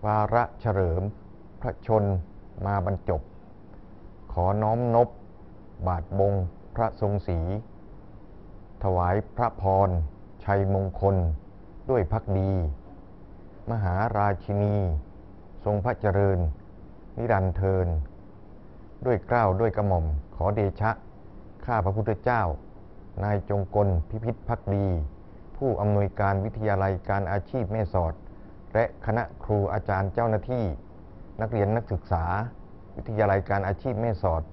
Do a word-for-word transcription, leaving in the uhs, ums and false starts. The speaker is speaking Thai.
วาระเฉลิมพระชนมาบรรจบขอน้อมนบบาทบงพระทรงศรีถวายพระพรชัยมงคลด้วยภักดี มหาราชินีทรงพระเจริญนิรันดร์เทินด้วยเกล้าด้วยกระหม่อมขอเดชะข้าพระพุทธเจ้านายจงกลพิพิธภักดีผู้อำนวยการวิทยาลัยการอาชีพแม่สอดและคณะครูอาจารย์เจ้าหน้าที่นักเรียนนักศึกษาวิทยาลัยการอาชีพแม่สอด